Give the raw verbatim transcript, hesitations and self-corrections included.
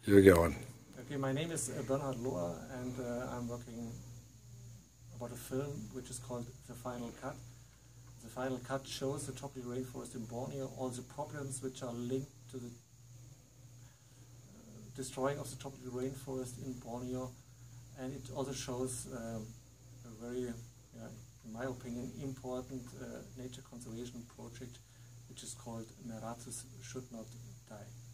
you're going. Okay, my name is uh, Bernhard Lohr, and uh, I'm working about a film which is called The Final Cut. The Final Cut shows the tropical rainforest in Borneo, all the problems which are linked to the uh, destroying of the tropical rainforest in Borneo, and it also shows um, a very, yeah, in my opinion, important uh, nature conservation project which is called Meratus Should Not Die.